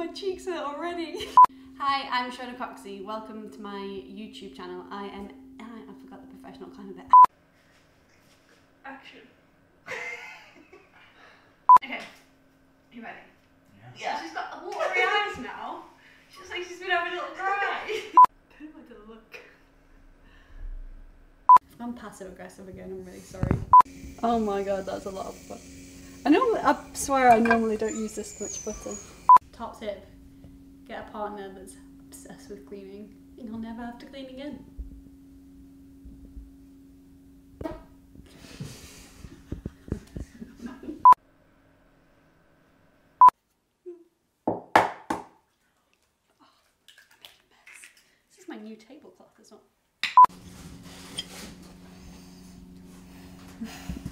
my cheeks hurt already. Hi, I'm Shauna Coxsey. Welcome to my YouTube channel. I forgot the professional kind of it. Action. Okay, you ready? Yeah. She's got watery eyes now. She looks like she's been having a little cry. Put my little look. I'm passive aggressive again, I'm really sorry. Oh my god, that's a lot of fun. I swear I normally don't use this much butter. Top tip, get a partner that's obsessed with cleaning and you'll never have to clean again. This is my new tablecloth as well.